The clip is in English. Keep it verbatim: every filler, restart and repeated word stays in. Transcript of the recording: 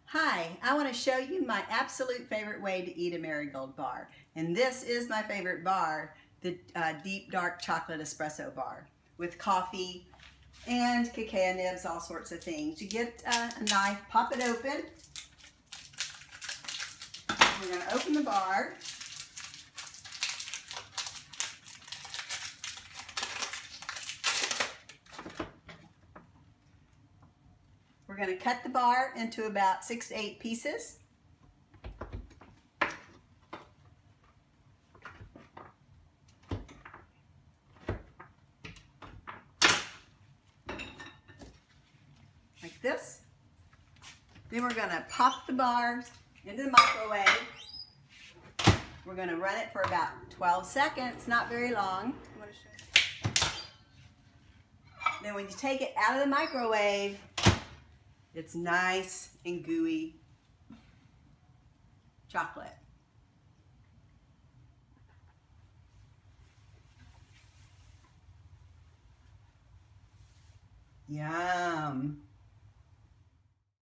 Hi, I want to show you my absolute favorite way to eat a MariGold bar. And this is my favorite bar, the uh, deep dark chocolate espresso bar with coffee and cacao nibs, all sorts of things. You get uh, a knife, pop it open. We're going to open the bar. We're going to cut the bar into about six to eight pieces. Like this. Then we're going to pop the bar into the microwave. We're going to run it for about twelve seconds, not very long. Then when you take it out of the microwave, it's nice and gooey chocolate. Yum.